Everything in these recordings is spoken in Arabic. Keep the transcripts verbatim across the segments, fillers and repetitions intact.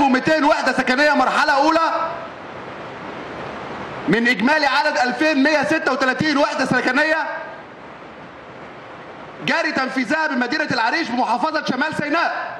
ومئتين وحدة سكنية مرحلة أولى من إجمالي عدد ألفين ومئة وستة وثلاثين وحدة سكنية جاري تنفيذها بمدينة العريش بمحافظة شمال سيناء.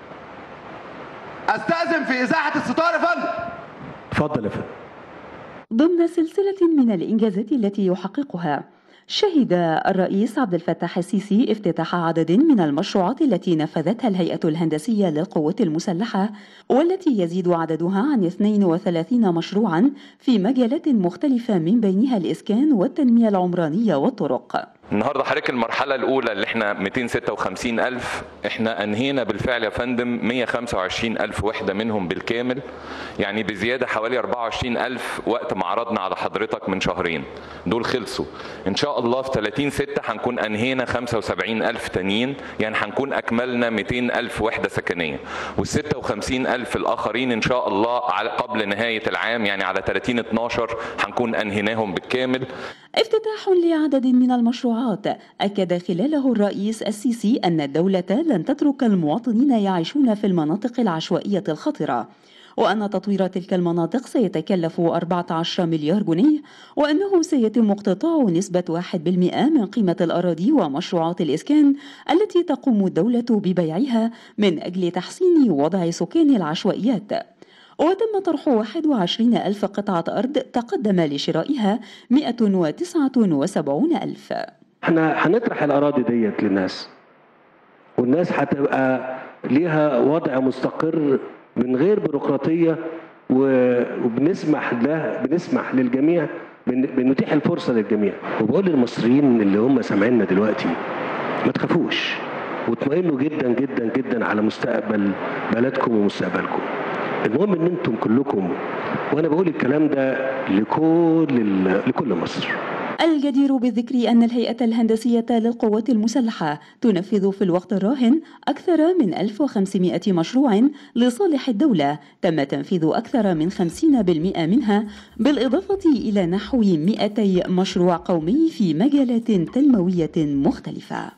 أستأذن في إزاحة الستار يا فندم. اتفضل يا فندم. ضمن سلسلة من الإنجازات التي يحققها، شهد الرئيس عبد الفتاح السيسي افتتاح عدد من المشروعات التي نفذتها الهيئة الهندسية للقوات المسلحة، والتي يزيد عددها عن اثنين وثلاثين مشروعا في مجالات مختلفة من بينها الإسكان والتنمية العمرانية والطرق. النهارده حضرتك المرحله الاولى اللي احنا مئتين وستة وخمسين ألف، احنا انهينا بالفعل يا فندم مئة وخمسة وعشرين ألف وحده منهم بالكامل، يعني بزياده حوالي أربعة وعشرين ألف وقت ما عرضنا على حضرتك من شهرين. دول خلصوا ان شاء الله في ثلاثين ستة هنكون انهينا خمسة وسبعين ألف تانيين، يعني هنكون اكملنا مئتين ألف وحده سكنيه، وال ستة وخمسين ألف الاخرين ان شاء الله على قبل نهايه العام، يعني على ثلاثين اتناشر هنكون انهيناهم بالكامل. افتتاح لعدد من المشروعات أكد خلاله الرئيس السيسي أن الدولة لن تترك المواطنين يعيشون في المناطق العشوائية الخطرة، وأن تطوير تلك المناطق سيتكلف أربعة عشر مليار جنيه، وأنه سيتم اقتطاع نسبة واحد بالمئة من قيمة الأراضي ومشروعات الإسكان التي تقوم الدولة ببيعها من أجل تحسين وضع سكان العشوائيات. وتم طرح واحد وعشرين ألف قطعة أرض تقدم لشرائها مئة وتسعة وسبعين ألف. احنا هنطرح الأراضي ديت للناس، والناس هتبقى ليها وضع مستقر من غير بيروقراطية، وبنسمح له بنسمح للجميع، بنتيح الفرصة للجميع. وبقول للمصريين اللي هم سامعيننا دلوقتي ما تخافوش، واطمئنوا جدا جدا جدا على مستقبل بلدكم ومستقبلكم. المهم ان انتم كلكم، وانا بقول الكلام ده لكل لكل مصر. الجدير بالذكر أن الهيئة الهندسية للقوات المسلحة تنفذ في الوقت الراهن أكثر من ألف وخمسمئة مشروع لصالح الدولة، تم تنفيذ أكثر من خمسين بالمئة منها، بالإضافة إلى نحو مئتي مشروع قومي في مجالات تنموية مختلفة.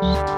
العالم.